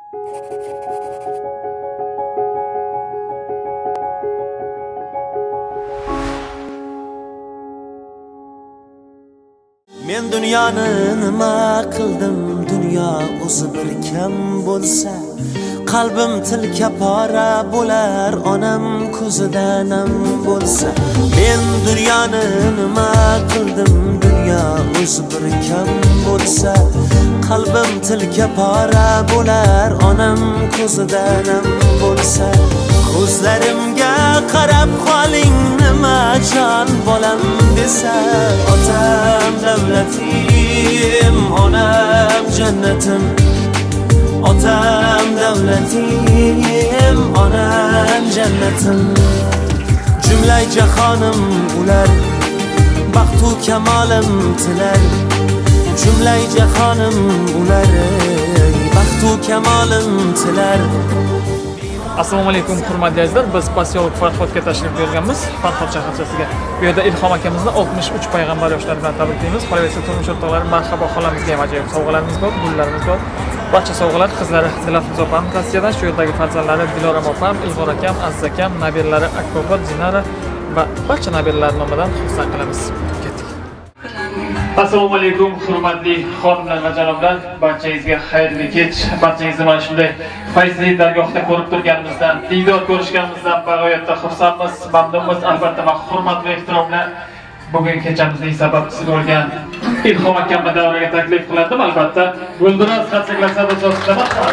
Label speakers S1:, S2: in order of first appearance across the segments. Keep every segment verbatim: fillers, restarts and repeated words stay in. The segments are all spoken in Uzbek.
S1: Men dunyoni nima qildim, dunyo o'zi bir kam bo'lsa, qalbim tilka pora bo'lar, onam ko'zida nam bo'lsa. Men dunyoni nima qildim, dunyo o'zi bir kam bo'lsa, qalbim tilka pora bo'lar, onam ko'zida nam bo'lsa. Ko'zlarimga qarab qoling, nima jon bolam desa, otam davlatim, onam jannatim. Otam davlatim, onam jannatim. Jumlay jahonim ular, baxtu kamolim tilar. Jumlay jahonim ular, baxtu kamolim tilar.
S2: Assalomu alaykum hurmatli azizlar. Biz posёlk Farhodga tashrif buyurganmiz. Farhod shaharchasiga. Bu yerda Ilhom akamizni oltmish uch payg'ambar yoshlari bilan tabriklaymiz. Qolaversa turmush o'rtoqlari, marhabo xolamizga ham ajoyib sovg'alarimiz bor, gullarimiz bor. Barcha sovg'alar qizlari Dilafruz opam tavsiyadan, shu yerdagi farzandlari Diloram opam, Ilg'or akam, Aziz akam, nabiralari Akbobor, Dinara va barcha nabiralar nomidan xursand qilamiz. Ketdik. Assalomu alaykum hurmatli xonimlar va janoblar. Barchangizga xayrli kech. Barchangizni mana shunday fayzli dargohda ko'rib turganimizdan, diydor ko'rishganimizdan bag'oyatda xursandmiz, mamnunmiz. Albatta va hurmat va ehtiromlar bugun kechamizning sababchisi bo'lgan Ilhom akamni davraga taklif qilindim. Albatta, gulduros xatsaklasa da sosida marhamat.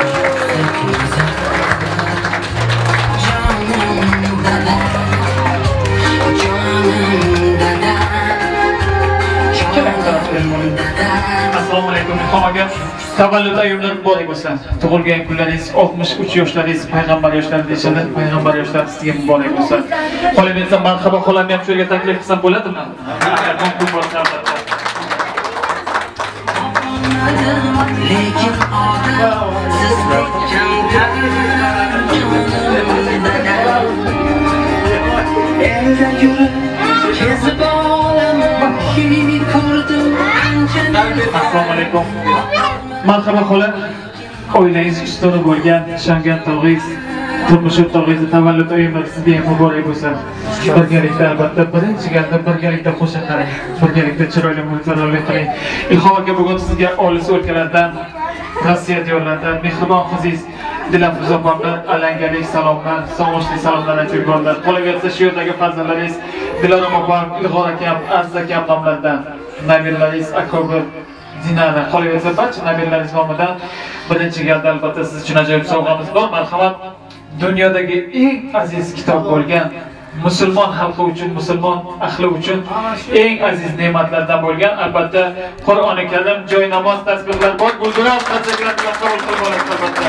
S2: Assalomu alaykum Ilhom aka. Tavallud ayyomlar muborak bo'lsin. Tug'ilgan kunlaringiz oltmish uch yoshlaringiz payg'ambar yoshlarida yashadi. Payg'ambar yoshlari sizga muborak bo'lsin. Qolaversa marhabo xolam ham shu yerga taklif qilsam bo'ladimi? Mumkin bo'lsa albatta. Lekin odam sizdek kamtar. Elda yurib kezib olaman, hid ko'rdim ancha. Assalomu alaykum. Marhaba xola. Oilangiz ustuni bo'lgan, ishongan tog'ingiz, turmush o'rtog'ingizni tavallud o'yinlari sizga muborak bo'lsin. Birgalikda albatta birinchi galda birgalikda qo'sha qaring, birgalikda chiroyli mo'jizalarni qiling. Ilhom aka bugun sizga olis o'lkalardan, Rossiya diyorlaridan mehribon qizingiz Dilafruz opamdan alangalik salomlar, sog'inchli salomlar aytib yubordilar. Qolaversa shu yerdagi farzandlaringiz Diloram opam, Ilg'or akam, Aziz akam nomlaridan, nabiralaringiz Akbobor, Dinara, qolaversa barcha nabiralaringiz nomidan birinchi galda albatta siz uchun ajoyib sovg'amiz bor. Marhamat. Dunyodagi eng aziz kitob bo'lgan, musulmon xalqi uchun, musulmon ahli uchun eng aziz ne'matlardan bo'lgan albatta Qur'oni Karim, joy namoz tasbihlar bor, gulduros xatsalar bilan qabul qilib olasiz albatta.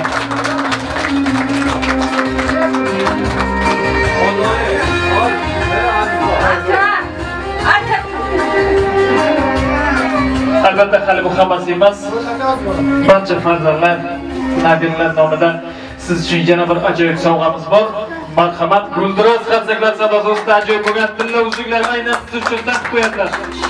S2: Albatta hali bu hammasi emas. Barcha farzandlar, nabirlar nomidan siz uchun yana bir ajoyib sovg'amiz bor. Marhamat, gulduros xatsaklar sadosi ostida ajoyib bo'lgan tilla uzuklar aynan siz uchun taqdim qo'yadilar.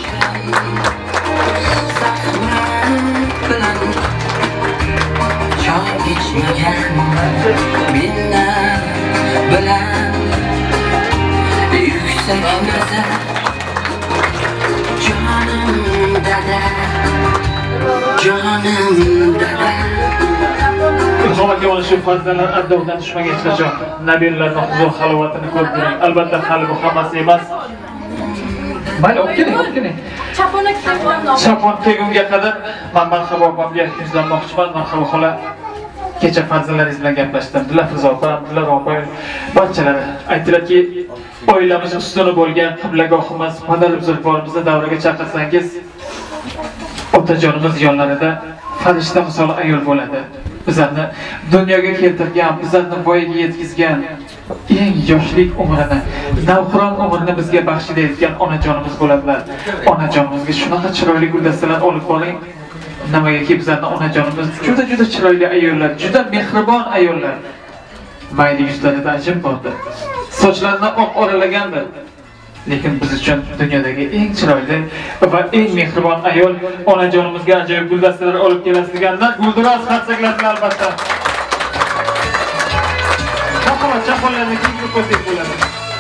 S2: Ilhom aka mana shu farzandlar addovdan tushmagan qachon nabirlarning huzur halovatini ko'rib ko'ring. Albatta hali bu hammasi emas. Mayli, olib keling, olib keling.
S3: Chapon kelganman.
S2: Chapon kelgunga qadar men marhabo opamga yuzlanmoqchiman. Marhabo xola. Kecha farzandlaringiz bilan gaplashdim. Dilafruz opam, Dilar opam, barchalari aytdilarki, oilamiz ustuni bo'lgan qiblagohimiz, madar-buzrukvorimizni davraga chaqirsangiz, otajonimiz yonlarida farishta misoli ayol bo'ladi. Bizlarni dunyoga keltirgan, bizlarni voyaga yetkazgan, eng yoshlik umrini, navqiron umrini bizga baxshida etgan onajonimiz bo'ladilar. Onajonimizga shunaqa chiroyli guldastalar olib boring. Nimagaki bizlarni onajonimiz juda juda chiroyli ayollar, juda mehribon ayollar. Mayli yuzlarida ajib bordi. Sochlarini oq oralagandir. Lekin biz uchun dunyodagi eng chiroyli va eng mehribon ayol onajonimizga ajoyib guldastalar olib kelasiz deganlar, gulduros xatsaklar bilan albatta. chaqqonlarni kiyib qo'ysak bo'ladi.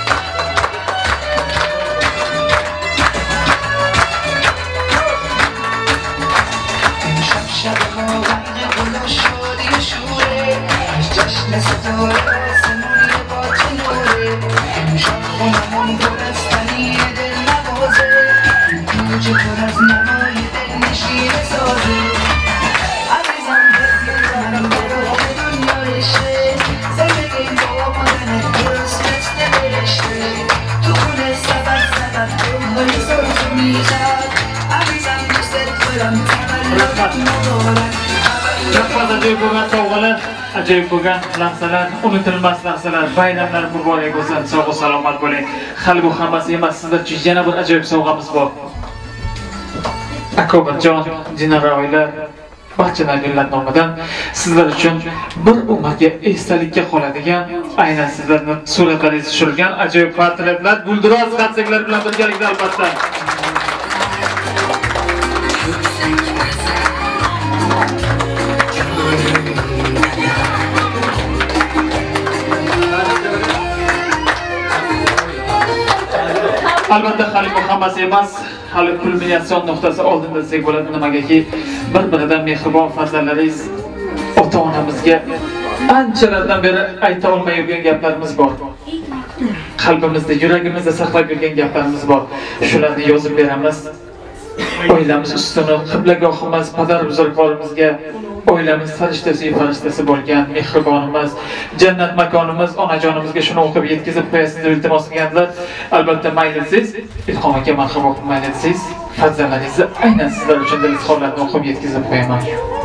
S2: Ajoyib bo'lgan sovg'alar, ajoyib bo'lgan lahzalar, unutilmas lahzalar, bayramlar muborak bo'lsin, sog' va salomat bo'ling. Hali bu hammasi emas, sizlar uchun yana bir ajoyib sovg'amiz bor. Akobarjon, Dinara oila, barcha nabirlar nomidan sizlar uchun bir umrga esdalikka qoladigan, aynan sizlarning suratlaringiz tushirilgan ajoyib portretlar, guldiroz qarsaklar bilan birgalikda albatta. Albatta hali bu hammasi emas, hali kulminatsion nuqtasi oldinda desak bo'ladi, nimagaki bir-biridan mehribon farzandlaringiz ota-onamizga anchalardan beri ayta olmay yurgan gaplarimiz bor. Qalbimizda, yuragimizda saqlab yurgan gaplarimiz bor. Shularni yozib beramiz. Oilamiz ustuni, qiblagohimiz, padar buzrukvorimizga oilamiz farishtasi farishtasi bo'lgan mehribonimiz, jannat makonimiz, onajonimizga shuni o'qib yetkazib qo'yasiz deb iltimos qilganlar. Albatta mayli siz, Ilhom aka marhabo mayli siz, farzandlaringizni aynan sizlar uchun dil izhorlarini o'qib yetkazib qo'yaman.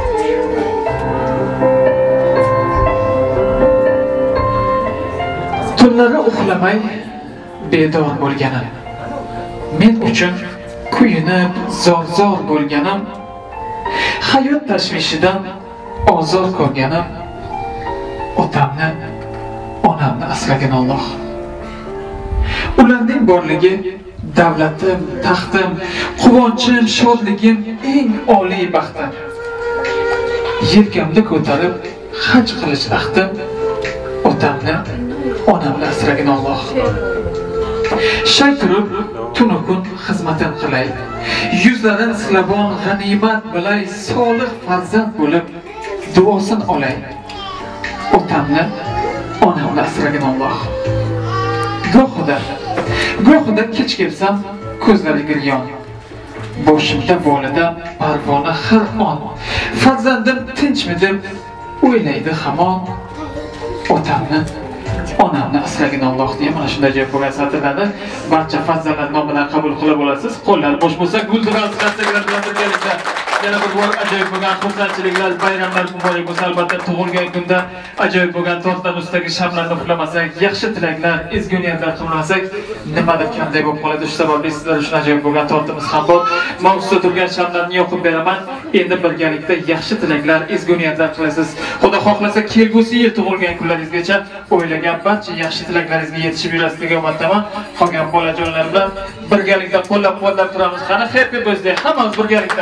S2: Tunlari uxlamay bedor bo'lganim, men uchun kuyinib zor-zor bo'lganim, hayot tashvishidan ozor ko'rganim, otamni, onamni asragan Alloh. Ularning borligi davlatim, taxtim, quvonchim, shodligim, eng oliy baxtim. Yelkamda ko'tarib haj qilish ahdim, otamni, onamni asragan Alloh. Shay turib tunu kun xizmatim qilay, yuzlarin silabon g'animat bilay, solih farzand bo'lib duosin olay. Otamni, onamni asragan Alloh. Gohida, gohida kech kelsam ko'zlari giryon, boshimda volidam parvona har on, farzandim tinchmi deb o'ylaydi hamon. Otamni, onamni asragan Alloh deya mana shunday deb bo'lgan satrlarni barcha farzandlar nomidan qabul qilib olasiz. Qo'llar bo'sh bo'lsa, guldiroz qarsaklar bilan birgalikda yana bir bor ajoyib bo'lgan xursandchiliklar, bayramlar muborak bo'lsin. Albatta tug'ilgan kunda ajoyib bo'lgan tortdan ustidagi shamlarni uxlamasak, yaxshi tilaklar, ezgu niyatlar qilmasak, nimadir kamday bo'lib qoladi. Shu sababli sizlar uchun ajoyib bo'lgan tortimiz ham bor. Men ustida turgan shamlarni yoqib beraman. Endi birgalikda yaxshi tilaklar, ezgu niyatlar qilasiz. Xudo xohlasa kelgusi yil tug'ilgan kunlaringizgacha o'ylagan barcha yaxshi tilaklaringizga yetishib yurasiz degan umiddaman. Qolgan bolajonlar bilan birgalikda qo'llab-quvvatlab turamiz. Qani happy birthday hammamiz birgalikda.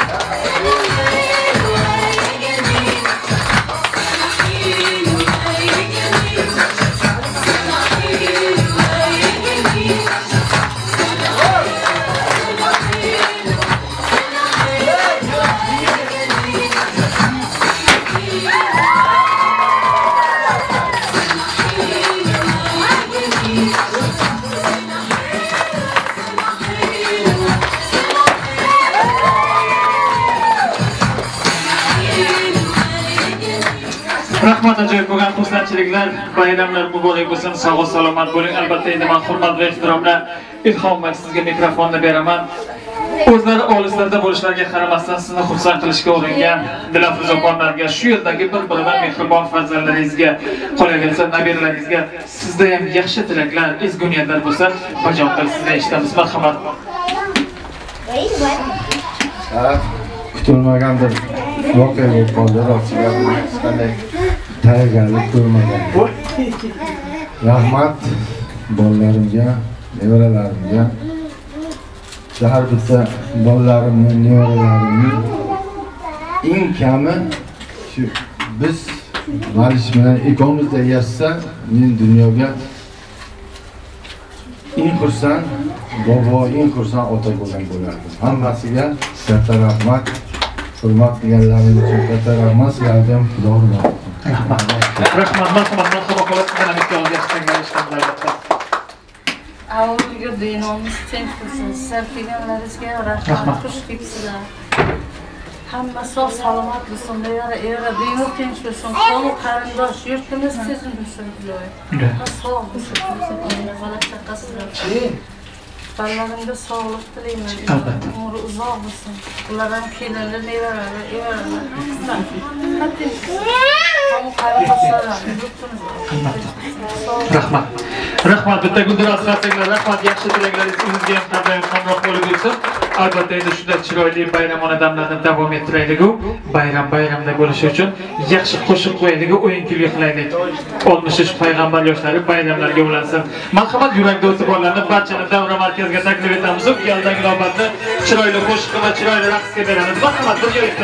S2: Rahmat, ajoyib bo'lgan xursandchiliklar, bayramlar muborak bo'lsin, sog' va salomat bo'ling. Albatta endi men hurmat va ehtirom bilan Ilhom aka sizga mikrofonni beraman. O'zlari olislarda bo'lishlariga qaramasdan sizni xursand qilishga uringan Dilafruz opalarga, shu yerdagi bir-biridan mehribon farzandlaringizga, qolaversa nabiralaringizga sizda ham yaxshi tilaklar, ezgu niyatlar bo'lsa, bajon qilib sizdan eshitamiz. Marhamat.
S3: Kutilmagan bir voqea bo'lib qoldi, rostiga qanday tayyorgarlik ko'rmagan. Rahmat bolalarimga, nevaralarimga, har bitta bolalarimni, nevaralarimni eng kami shu biz Malish bilan ikkovimizda yashasa, men dunyoga eng xursand, bobo eng xursand ota bo'lgan bo'lardim. Hammasiga katta rahmat. Hurmat qilganlaringiz uchun katta rahmat. Sizlarga ham Xudo ursin.
S2: Rahmat. Rahmat. Marhamat, marhamat qilib mana ikkovingizga yaxshilashgan albatta.
S4: Avvalgi dinimiz tinch bo'lsin. Sizlar kelganlaringizga rahmat, xush kelibsizlar. Hamma sog' salomat bo'lsin, deyara era dinimiz tinch bo'lsin. Qo'l qarindosh yurtimiz tinch bo'lsin. Sog' bo'lsin. Bola chaqasizlar. Balalarga sog'lik tilayman. Umri uzoq bo'lsin. Ular ham kelinli nevarali, evaralar.
S2: Rahmat. Rahmat. Bitta guldiroz qarsanglar, rahmat. Yaxshi tilaklaringiz o'zingizga ham tabiat hamroh bo'lib o'tsin. Albatta endi shunday chiroyli bayramona damlarni davom ettiraylik. Bayram bayramda bo'lishi uchun yaxshi qo'shiq qo'yaylik, o'yin-kulgi qilaylik. oltmish payg'ambar yoshlari bayramlarga ulansin. Marhamat, yurakda o'tib borlarni barchani davra markaziga taklif etamiz. Yaldagi navbatni chiroyli qo'shiq va chiroyli raqsga beramiz. Marhamat, birgalikda.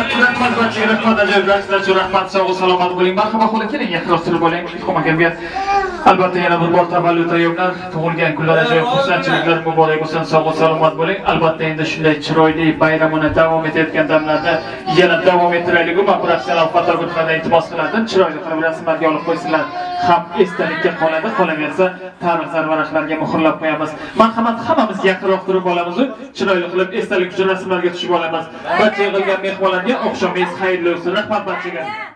S2: rahmat barchaga rahmat ajoyib darslar uchun rahmat sog' salomat bo'ling marhaba qo'la keling yaqinroq turib bo'ling xumakamga albatta yana bir bor tavallud ayyomlar tug'ilgan kunlar ajoyib xursandchiliklar muborak bo'lsin sog' salomat bo'ling albatta endi shunday chiroyli bayramini davom etayotgan damlarda yana davom ettiraylik va professional fotograflardan iltimos qilardim chiroyli qilib rasmlarga olib qo'ysinlar ham esdalikka qoladi qolaversa tarix zarvaraqlarga muhrlab qo'yamiz marhamat hammamiz yaqinroq turib olamiz chiroyli qilib esdalik uchun rasmlarga tushib olamiz barcha yig'ilgan mehmonlarga oqshomingiz xayrli bo'lsin rahmat barchaga